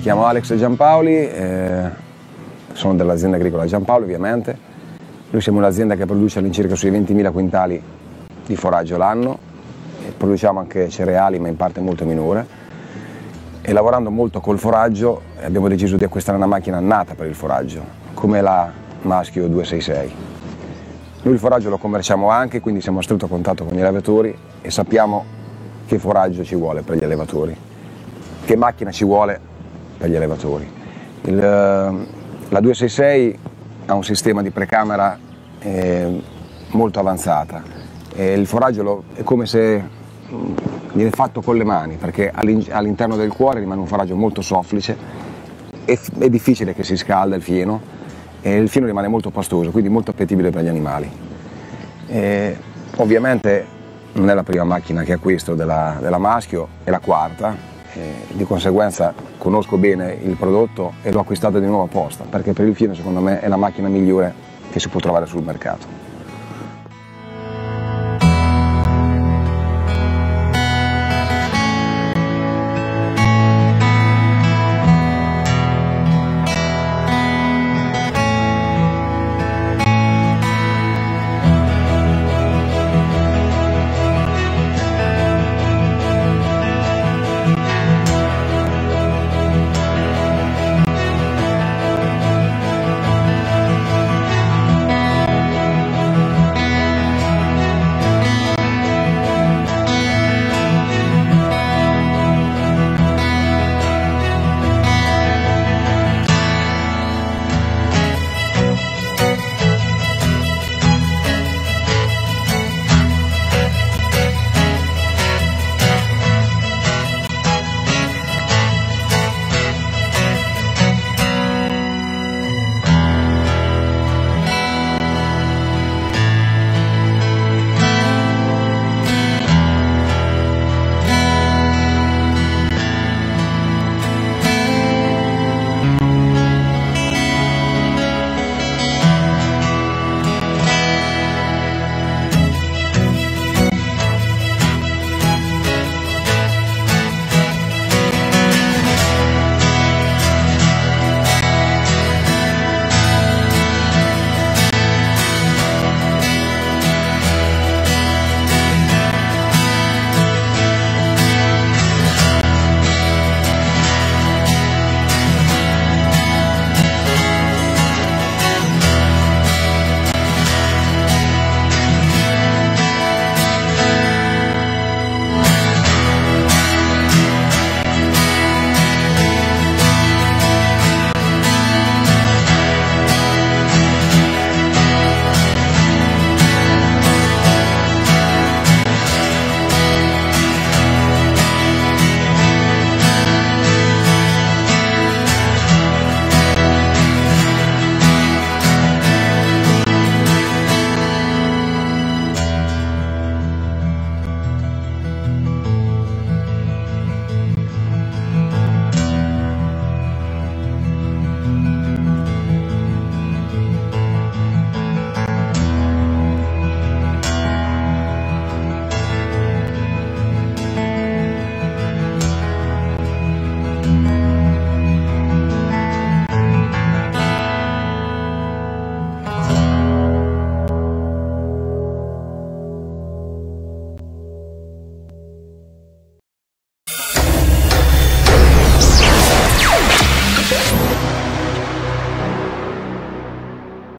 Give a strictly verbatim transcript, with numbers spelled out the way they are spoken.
chiamo Alex Giampaoli, eh, sono dell'azienda agricola Giampaoli ovviamente. Noi siamo un'azienda che produce all'incirca sui ventimila quintali di foraggio l'anno, produciamo anche cereali ma in parte molto minore, e lavorando molto col foraggio abbiamo deciso di acquistare una macchina nata per il foraggio, come la Maschio duecentosessantasei. Noi il foraggio lo commerciamo anche, quindi siamo a stretto contatto con gli allevatori e sappiamo che foraggio ci vuole per gli allevatori, che macchina ci vuole per gli allevatori. Il, la duecentosessantasei ha un sistema di precamera eh, molto avanzata e il foraggio lo, è come se mh, viene fatto con le mani, perché all'interno del cuore rimane un foraggio molto soffice, è, è difficile che si scalda il fieno e il fieno rimane molto pastoso, quindi molto appetibile per gli animali. E, ovviamente non è la prima macchina che acquisto della, della Maschio, è la quarta, e di conseguenza conosco bene il prodotto e l'ho acquistato di nuovo apposta, perché per il fieno secondo me è la macchina migliore che si può trovare sul mercato.